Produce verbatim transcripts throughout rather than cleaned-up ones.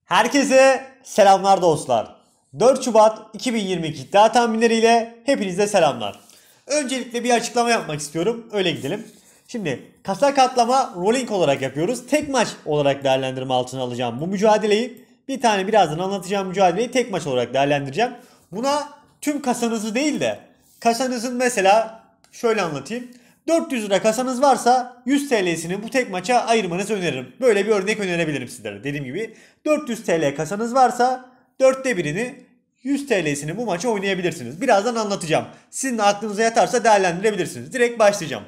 Herkese selamlar dostlar. dört Şubat iki bin yirmi iki iddia tahminleriyle hepinize selamlar. Öncelikle bir açıklama yapmak istiyorum. Öyle gidelim. Şimdi kasa katlama rolling olarak yapıyoruz. Tek maç olarak değerlendirme altına alacağım bu mücadeleyi. Bir tane birazdan anlatacağım mücadeleyi tek maç olarak değerlendireceğim. Buna tüm kasanızı değil de kasanızın mesela şöyle anlatayım. dört yüz lira kasanız varsa yüz T L'sini bu tek maça ayırmanızı öneririm. Böyle bir örnek önerebilirim sizlere. Dediğim gibi dört yüz T L kasanız varsa dörtte birini yüz T L'sini bu maça oynayabilirsiniz. Birazdan anlatacağım. Sizin de aklınıza yatarsa değerlendirebilirsiniz. Direkt başlayacağım.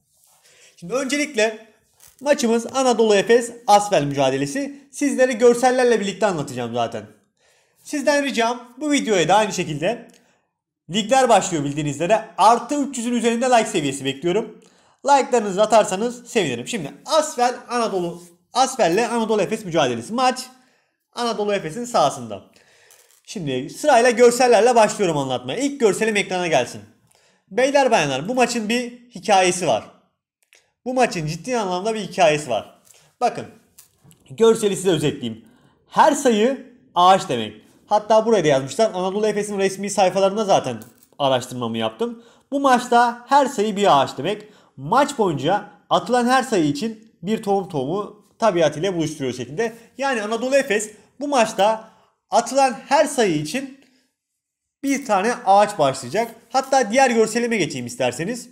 Şimdi öncelikle maçımız Anadolu Efes Asvel mücadelesi. Sizlere görsellerle birlikte anlatacağım zaten. Sizden ricam bu videoya da aynı şekilde ligler başlıyor bildiğiniz üzere. Artı üç yüzün üzerinde like seviyesi bekliyorum. Like'larınızı atarsanız sevinirim. Şimdi Asvel Anadolu Asvel ile Anadolu Efes mücadelesi. Maç Anadolu Efes'in sahasında. Şimdi sırayla görsellerle başlıyorum anlatmaya. İlk görselim ekrana gelsin. Beyler bayanlar, bu maçın bir hikayesi var. Bu maçın ciddi anlamda bir hikayesi var. Bakın, görseli size özetleyeyim. Her sayı ağaç demek. Hatta buraya da yazmışlar. Anadolu Efes'in resmi sayfalarında zaten araştırmamı yaptım. Bu maçta her sayı bir ağaç demek. Maç boyunca atılan her sayı için bir tohum tohumu tabiatıyla buluşturuyor şekilde. Yani Anadolu Efes bu maçta atılan her sayı için bir tane ağaç başlayacak. Hatta diğer görselime geçeyim isterseniz.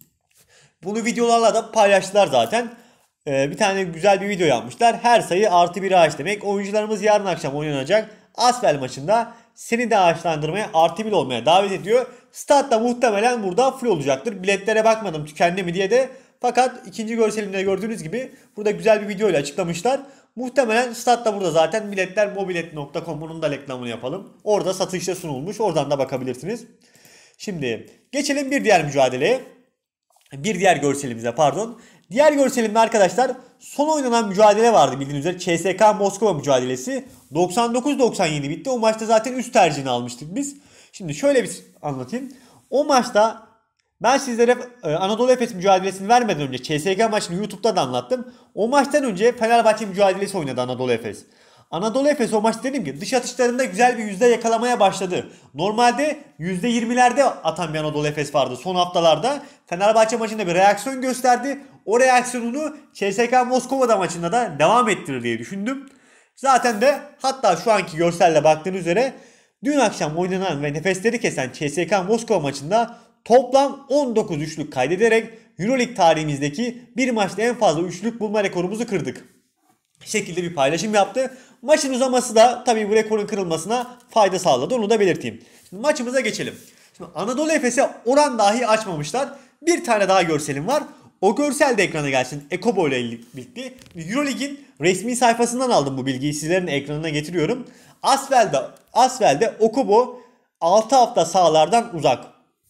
Bunu videolarla da paylaştılar zaten. Ee, bir tane güzel bir video yapmışlar. Her sayı artı bir ağaç demek. Oyuncularımız yarın akşam oynanacak Asvel maçında seni de ağaçlandırmaya, artı bir olmaya davet ediyor. Stat da muhtemelen burada full olacaktır. Biletlere bakmadım tükendi mi diye de. Fakat ikinci görselimde gördüğünüz gibi burada güzel bir video ile açıklamışlar. Muhtemelen stat da burada zaten. Biletler mobilet nokta com'un da reklamını yapalım. Orada satışta sunulmuş. Oradan da bakabilirsiniz. Şimdi geçelim bir diğer mücadeleye. Bir diğer görselimize pardon. Diğer görselimde arkadaşlar son oynanan mücadele vardı bildiğiniz üzere. C S K A Moskova mücadelesi doksan dokuz doksan yedi bitti. O maçta zaten üst tercihini almıştık biz. Şimdi şöyle bir anlatayım. O maçta ben sizlere Anadolu Efes mücadelesini vermeden önce C S K A maçını YouTube'da da anlattım. O maçtan önce Fenerbahçe mücadelesi oynadı Anadolu Efes. Anadolu Efes o maç dedim ki dış atışlarında güzel bir yüzde yakalamaya başladı. Normalde yüzde yirmilerde atan bir Anadolu Efes vardı son haftalarda. Fenerbahçe maçında bir reaksiyon gösterdi. O reaksiyonunu C S K A Moskova'da maçında da devam ettirir diye düşündüm. Zaten de hatta şu anki görselle baktığınız üzere dün akşam oynanan ve nefesleri kesen C S K A Moskova maçında toplam on dokuz üçlük kaydederek Euroleague tarihimizdeki bir maçta en fazla üçlük bulma rekorumuzu kırdık. Şekilde bir paylaşım yaptı. Maçın uzaması da tabii bu rekorun kırılmasına fayda sağladı. Onu da belirteyim. Şimdi maçımıza geçelim. Şimdi Anadolu Efes'e oran dahi açmamışlar. Bir tane daha görselim var. O görsel de ekrana gelsin. Ekobo ile birlikte. Euroleague'in resmi sayfasından aldım bu bilgiyi. Sizlerin ekranına getiriyorum. Asvel'de, Asvel'de Okubo altı hafta sahalardan uzak.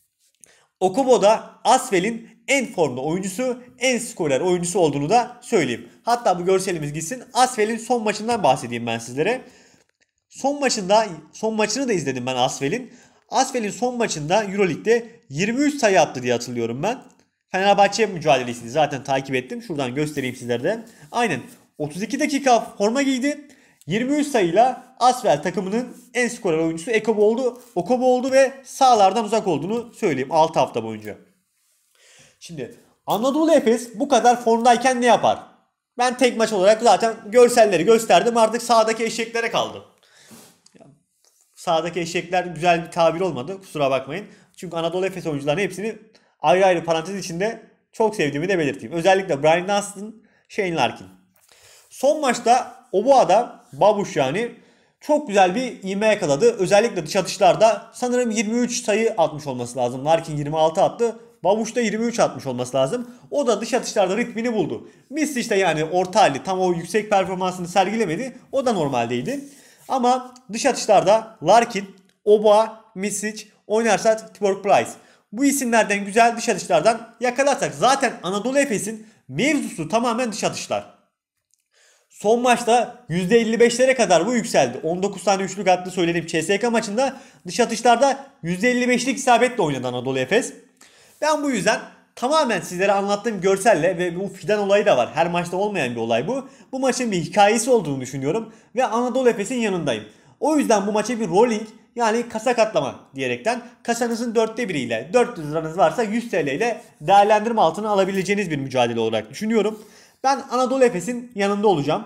Okubo'da Asvel'in en formda oyuncusu, en skorer oyuncusu olduğunu da söyleyeyim. Hatta bu görselimiz gitsin. Asvel'in son maçından bahsedeyim ben sizlere. Son maçında, son maçını da izledim ben Asvel'in. Asvel'in son maçında Euroleague'de yirmi üç sayı attı diye hatırlıyorum ben. Fenerbahçe mücadelesini zaten takip ettim. Şuradan göstereyim sizlere de. Aynen otuz iki dakika forma giydi. yirmi üç sayıyla Asvel takımının en skorer oyuncusu Ekobo oldu. Okobo oldu ve sahalardan uzak olduğunu söyleyeyim altı hafta boyunca. Şimdi Anadolu Efes bu kadar formdayken ne yapar? Ben tek maç olarak zaten görselleri gösterdim. Artık sahadaki eşeklere kaldı. Sahadaki eşekler güzel bir tabir olmadı. Kusura bakmayın. Çünkü Anadolu Efes oyuncularının hepsini ayrı ayrı parantez içinde çok sevdiğimi de belirteyim. Özellikle Brian Dunstan, Shane Larkin. Son maçta Oboa'da Babuş yani çok güzel bir ivme yakaladı. Özellikle dış atışlarda sanırım yirmi üç sayı atmış olması lazım. Larkin yirmi altı attı. Babuş da yirmi üç atmış olması lazım. O da dış atışlarda ritmini buldu. Misic de yani orta hali tam o yüksek performansını sergilemedi. O da normaldeydi. Ama dış atışlarda Larkin, Oboa, Misic oynarsa Tibor Plyce. Bu isimlerden güzel dış atışlardan yakalarsak zaten Anadolu Efes'in mevzusu tamamen dış atışlar. Son maçta yüzde elli beşlere kadar bu yükseldi. on dokuz tane üçlük attı söylediğim C S K A maçında dış atışlarda yüzde elli beşlik isabetle oynadı Anadolu Efes. Ben bu yüzden tamamen sizlere anlattığım görselle ve bu fidan olayı da var. Her maçta olmayan bir olay bu. Bu maçın bir hikayesi olduğunu düşünüyorum ve Anadolu Efes'in yanındayım. O yüzden bu maça bir rolling yani kasa katlama diyerekten kasanızın dörtte biriyle dört yüz liranız varsa yüz T L ile değerlendirme altına alabileceğiniz bir mücadele olarak düşünüyorum. Ben Anadolu Efes'in yanında olacağım.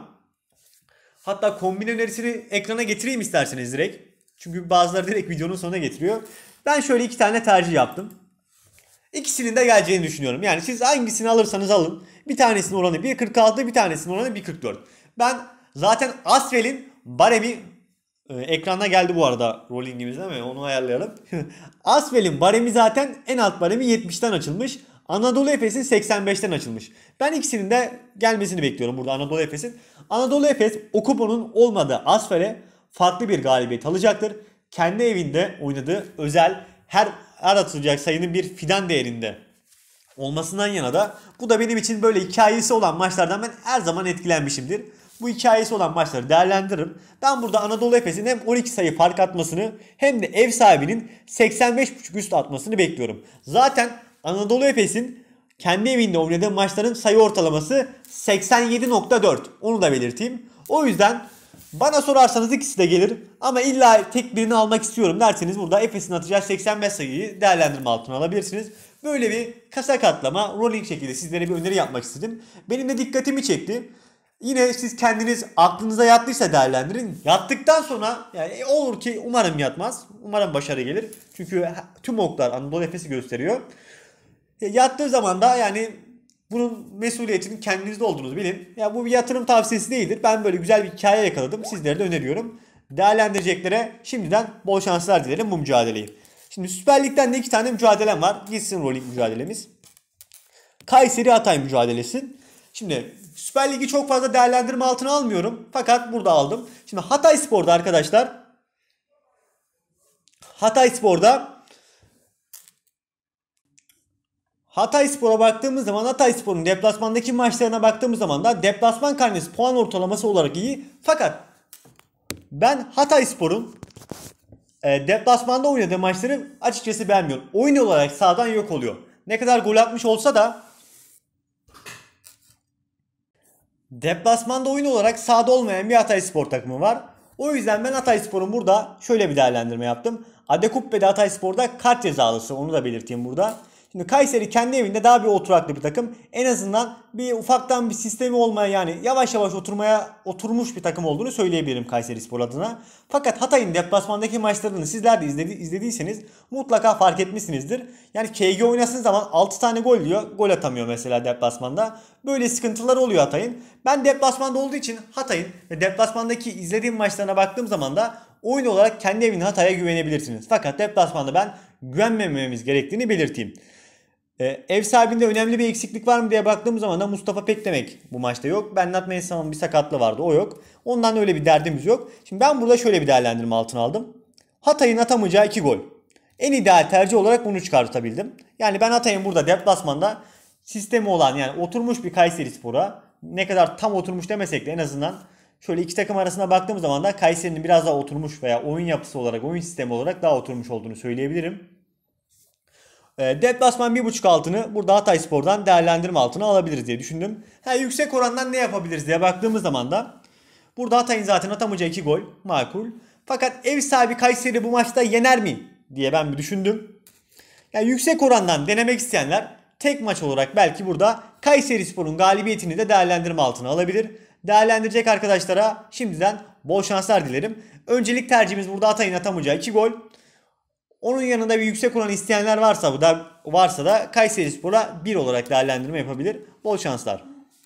Hatta kombin önerisini ekrana getireyim isterseniz direkt. Çünkü bazıları direkt videonun sonuna getiriyor. Ben şöyle iki tane tercih yaptım. İkisinin de geleceğini düşünüyorum. Yani siz hangisini alırsanız alın. Bir tanesinin oranı bir kırk altı, bir tanesinin oranı bir kırk dört. Ben zaten Asvel'in baremi e, ekranda geldi bu arada rollingimiz değil mi? Onu ayarlayalım. Asvel'in baremi zaten en alt baremi yetmişten açılmış. Anadolu Efes'in seksen beşten açılmış. Ben ikisinin de gelmesini bekliyorum burada Anadolu Efes'in. Anadolu Efes o kuponun olmadığı Asfel'e farklı bir galibiyet alacaktır. Kendi evinde oynadığı özel her her atılacak sayının bir fidan değerinde olmasından yana da bu da benim için böyle hikayesi olan maçlardan ben her zaman etkilenmişimdir. Bu hikayesi olan maçları değerlendiririm. Ben burada Anadolu Efes'in hem on iki sayı fark atmasını hem de ev sahibinin seksen beş buçuk üst atmasını bekliyorum. Zaten Anadolu Efes'in kendi evinde oynadığı maçların sayı ortalaması seksen yedi nokta dört. Onu da belirteyim. O yüzden bana sorarsanız ikisi de gelir. Ama illa tek birini almak istiyorum derseniz burada Efes'in atacağı seksen beş sayıyı değerlendirme altına alabilirsiniz. Böyle bir kasa katlama, rolling şekilde sizlere bir öneri yapmak istedim. Benim de dikkatimi çekti. Yine siz kendiniz aklınıza yattıysa değerlendirin. Yattıktan sonra yani olur ki umarım yatmaz. Umarım başarı gelir. Çünkü tüm oklar Anadolu Efes'i gösteriyor. Yattığı zaman da yani bunun mesuliyetinin kendinizde olduğunuzu bilin. Ya bu bir yatırım tavsiyesi değildir. Ben böyle güzel bir hikaye yakaladım. Sizlere de öneriyorum. Değerlendireceklere şimdiden bol şanslar dilerim bu mücadeleyi. Şimdi Süper Lig'den de iki tane mücadelem var. Gitsin rolling mücadelemiz. Kayseri Hatay mücadelesi. Şimdi Süper Lig'i çok fazla değerlendirme altına almıyorum. Fakat burada aldım. Şimdi Hatay Spor'da arkadaşlar. Hatay Spor'da Hatay Spor'a baktığımız zaman Hatay Spor'un deplasmandaki maçlarına baktığımız zaman da deplasman karnesi puan ortalaması olarak iyi. Fakat ben Hatay Spor'un e, deplasmanda oynadığı maçları açıkçası beğenmiyorum. Oyun olarak sağdan yok oluyor. Ne kadar gol atmış olsa da deplasmanda oyun olarak sahada olmayan bir Hatay Spor takımı var. O yüzden ben Hatay Spor'un burada şöyle bir değerlendirme yaptım. Adekuppe'de Hatay Spor'da kart cezalısı, onu da belirteyim burada. Şimdi Kayseri kendi evinde daha bir oturaklı bir takım. En azından bir ufaktan bir sistemi olmaya yani yavaş yavaş oturmaya oturmuş bir takım olduğunu söyleyebilirim Kayseri Spor adına. Fakat Hatay'ın deplasmandaki maçlarını sizler de izledi, izlediyseniz mutlaka fark etmişsinizdir. Yani K G oynasın zaman altı tane gol diyor. Gol atamıyor mesela deplasmanda. Böyle sıkıntılar oluyor Hatay'ın. Ben deplasmanda olduğu için Hatay'ın ve deplasmandaki izlediğim maçlarına baktığım zaman da oyun olarak kendi evinde Hatay'a güvenebilirsiniz. Fakat deplasmanda ben güvenmememiz gerektiğini belirteyim. Ee, ev sahibinde önemli bir eksiklik var mı diye baktığım zaman da Mustafa Pekdemek bu maçta yok. Bernat Mensah'ın bir sakatlığı vardı, o yok. Ondan öyle bir derdimiz yok. Şimdi ben burada şöyle bir değerlendirme altına aldım. Hatay'ın atamayacağı iki gol. En ideal tercih olarak bunu çıkartabildim. Yani ben Hatay'ın burada deplasmanda sistemi olan yani oturmuş bir Kayserispor'a, ne kadar tam oturmuş demesek de en azından şöyle iki takım arasında baktığım zaman da Kayseri'nin biraz daha oturmuş veya oyun yapısı olarak, oyun sistemi olarak daha oturmuş olduğunu söyleyebilirim. E, deplasman bir buçuk altını burada Hatay Spor'dan değerlendirme altına alabiliriz diye düşündüm. Ha, yüksek orandan ne yapabiliriz diye baktığımız zaman da burada Hatay'ın zaten atamayacağı iki gol makul. Fakat ev sahibi Kayseri bu maçta yener mi diye ben bir düşündüm. Yani yüksek orandan denemek isteyenler tek maç olarak belki burada Kayserispor'un galibiyetini de değerlendirme altına alabilir. Değerlendirecek arkadaşlara şimdiden bol şanslar dilerim. Öncelik tercihimiz burada Hatay'ın atamayacağı iki gol. Onun yanında bir yüksek oran isteyenler varsa bu da varsa da Kayserispor'a bir olarak değerlendirme yapabilir. Bol şanslar.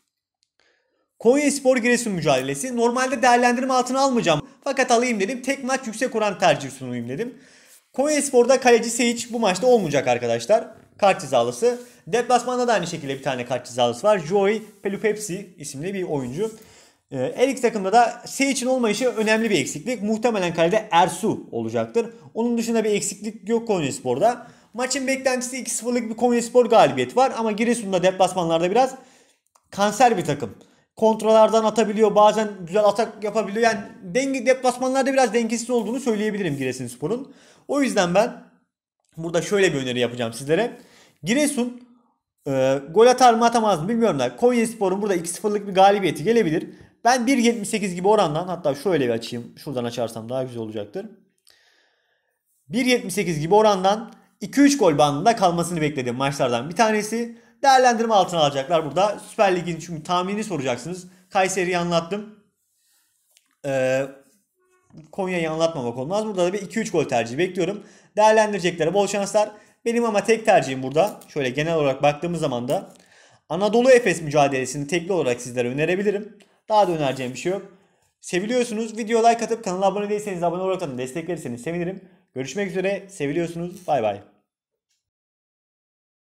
Konyaspor Giresun mücadelesi. Normalde değerlendirme altına almayacağım. Fakat alayım dedim. Tek maç yüksek oran tercih sunayım dedim. Konyaspor'da kaleci Seyic bu maçta olmayacak arkadaşlar. Kart cezalısı. Deplasmanda da aynı şekilde bir tane kart cezalısı var. Joey Pelupepsi isimli bir oyuncu. Her iki takımda da Seyic'in olmayışı önemli bir eksiklik. Muhtemelen kalede Ersu olacaktır. Onun dışında bir eksiklik yok Konyaspor'da. Maçın beklentisi iki sıfırlık bir Konyaspor galibiyeti var. Ama Giresun'da deplasmanlarda biraz kanser bir takım. Kontralardan atabiliyor, bazen güzel atak yapabiliyor. Yani denge, deplasmanlarda biraz dengesiz olduğunu söyleyebilirim Giresunspor'un. O yüzden ben burada şöyle bir öneri yapacağım sizlere. Giresun Ee, gol atar mı atamaz mı bilmiyorum da Konyaspor'un burada iki sıfırlık bir galibiyeti gelebilir. Ben bir yetmiş sekiz gibi orandan, hatta şöyle bir açayım. Şuradan açarsam daha güzel olacaktır. bir yetmiş sekiz gibi orandan iki üç gol bandında kalmasını beklediğim maçlardan bir tanesi. Değerlendirme altına alacaklar burada. Süper Lig'in çünkü tahminini soracaksınız. Kayseri'yi anlattım. Ee, Konya'yı anlatmamak olmaz. Burada da bir iki üç gol tercihi bekliyorum. Değerlendireceklere bol şanslar. Benim ama tek tercihim burada. Şöyle genel olarak baktığımız zaman da Anadolu Efes mücadelesini tekli olarak sizlere önerebilirim. Daha da önereceğim bir şey yok. Seviliyorsunuz. Video like atıp kanala abone değilseniz abone olarak da destek verirseniz sevinirim. Görüşmek üzere. Seviliyorsunuz. Bay bay.